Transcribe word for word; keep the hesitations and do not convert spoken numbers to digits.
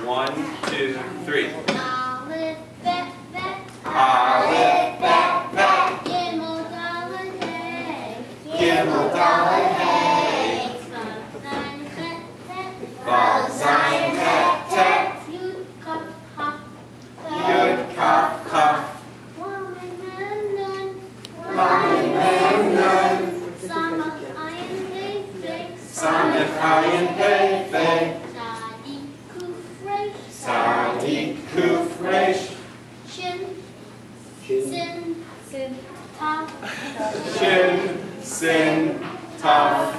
One, two, three. Aleph, bet, bet. Aleph, bet, bet. Gimel, Dalet, hey. Gimel, Dalet, hey. Vav, Zayin, bet, Vav, Zayin, bet, tet. Yud, Kaf, Kaf. Yud, Kaf, Kaf. Waw, Mem, Nun. Vav, Mem, Nun. Samach, Ayin, Pei, Pei. Samach, Ayin, Pei, Pei. Sadi, Kuf, Resh. Sadi, Kuf, Resh. Shin, Sin, Sin, Tav. Shin, Sin, Tav.